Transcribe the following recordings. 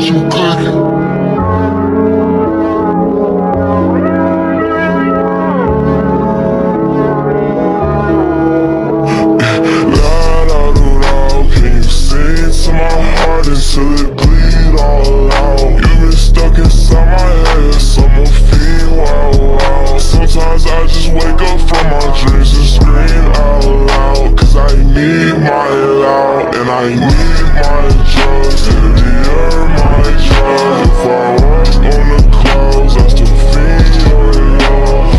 you cooking? Until it bleed all out. You've been stuck inside my head, summer fiend, wow, wow. Sometimes I just wake up from my dreams and scream out loud, cause I need my loud, and I need my drugs. Baby, you're my drug. If I walk on the clouds, I still feel your love.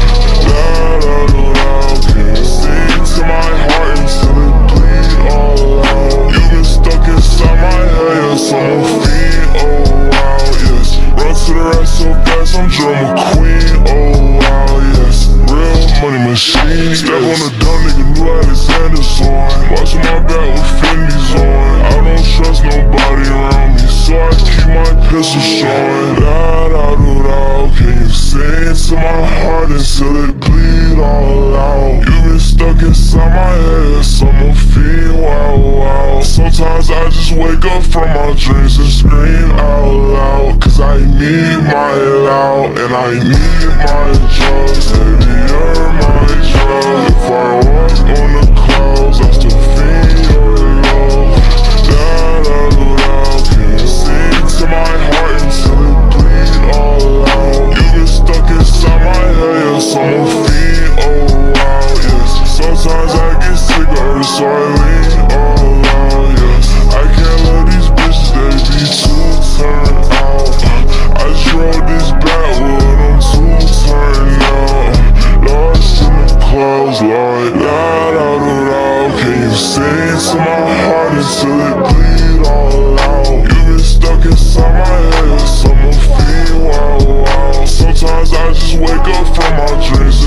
Da-da-da-da, can you sing to my heart until it bleed all out? You've been stuck inside my head, summer fiend, oh wow, yes. Run to the right so fast, I'm drama queen, oh wow, yes. Real money machine, step on a dumb nigga, new Alexander's on. Watching my back with Fendi's on. I don't trust nobody around me, so I keep my pistol showing. Da-da-da-da, can you sing to my heart until it bleed all out? You've been stuck inside my head, summer fiend, wow, wow. Sometimes I just wake up from my dreams and scream out loud, cause I need my loud, and I need my drugs. Baby, you're my drug. If I walk on the clouds, I still feel your love. Da-da-da-da, can you sing to my heart until it bleed all out? You've been stuck inside my head, summer fiend, oh wow, yes. Sometimes I get sick of her, so I lean all out, yes. I can't let these bitches, they be too turned out. I just rolled this backwood, I'm too turned out. Lost in the clouds like da-da-da-da. Can you sing to my heart until it bleed all out? You've been stuck inside my head, summer fiend, wow, wow. Sometimes I just wake up from my dreams